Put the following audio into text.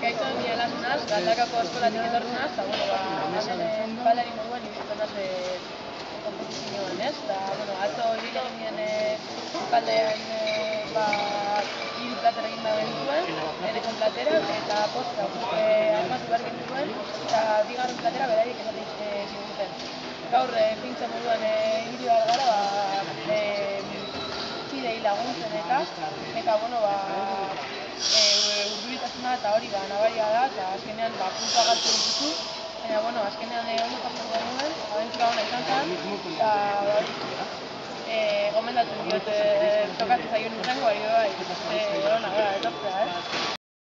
Kaixo, ni Alas naz, Galdakako eskolatik etorri naz, eta, hemen baldari moduan ibiliko naz kompetizioan, ez? Eta, atzo hil egin nien sukaldean, hiru platera egin behar genituen, leheneko platera, eta postra, armatu behar genituen, eta bigarren platera beraiek esaten ziguten. Gaur, pintxo moduan hiri behar gara, kidei laguntzen eta, urduritasuna eta hori nabaria da, eta azkenean puntua galtzen dituzu, baina, azkenean ondo pasatzen genuen, abentura ona izan zen, eta gomendatzen diot tokatzen zaion urrengoari bai, ona da, etortzea, ez?